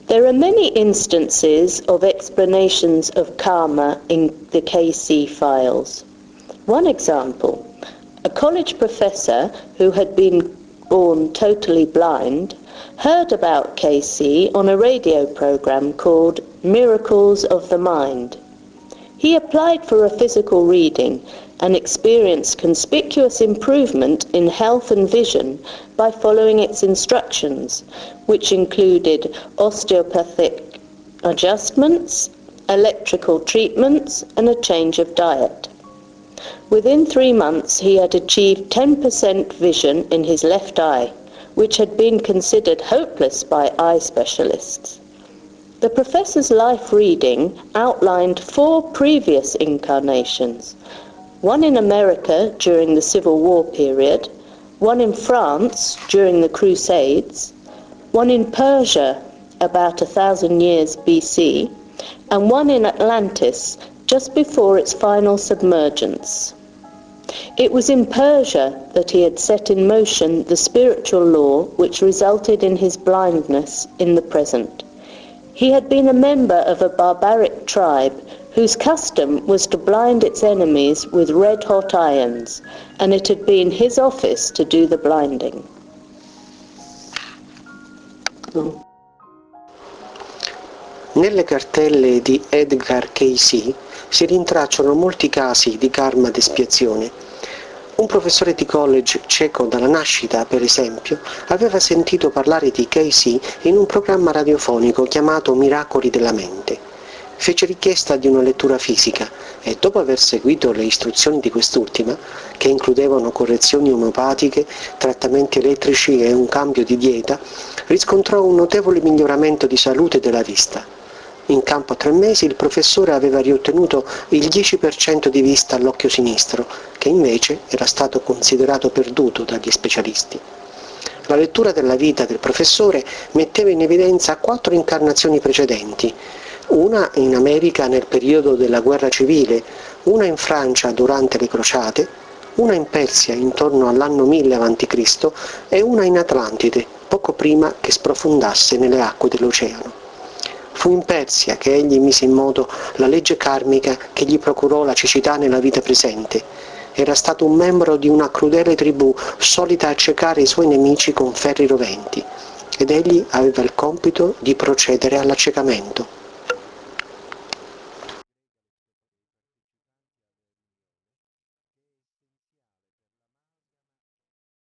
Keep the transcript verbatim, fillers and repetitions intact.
There are many instances of explanations of karma in the K C files. One example, a college professor who had been born totally blind heard about K C on a radio program called Miracles of the Mind. He applied for a physical reading and experienced conspicuous improvement in health and vision by following its instructions, which included osteopathic adjustments, electrical treatments, and a change of diet. Within three months, he had achieved ten percent vision in his left eye, which had been considered hopeless by eye specialists. The professor's life reading outlined four previous incarnations, one in America during the Civil War period, one in France during the Crusades, one in Persia about a thousand years B C, and one in Atlantis just before its final submergence. It was in Persia that he had set in motion the spiritual law which resulted in his blindness in the present. He had been a member of a barbaric tribe whose custom was to blind its enemies with red-hot irons, and it had been his office to do the blinding. Nelle cartelle di Edgar Cayce si rintracciano molti casi di karma d'espiazione. Un professore di college ceco dalla nascita, per esempio, aveva sentito parlare di Cayce in un programma radiofonico chiamato Miracoli della mente. Fece richiesta di una lettura fisica e, dopo aver seguito le istruzioni di quest'ultima, che includevano correzioni omeopatiche, trattamenti elettrici e un cambio di dieta, riscontrò un notevole miglioramento di salute della vista. In campo a tre mesi il professore aveva riottenuto il dieci per cento di vista all'occhio sinistro, che invece era stato considerato perduto dagli specialisti. La lettura della vita del professore metteva in evidenza quattro incarnazioni precedenti, una in America nel periodo della guerra civile, una in Francia durante le crociate, una in Persia intorno all'anno mille avanti Cristo e una in Atlantide, poco prima che sprofondasse nelle acque dell'oceano. Fu in Persia che egli mise in moto la legge karmica che gli procurò la cecità nella vita presente. Era stato un membro di una crudele tribù solita accecare i suoi nemici con ferri roventi, ed egli aveva il compito di procedere all'accecamento.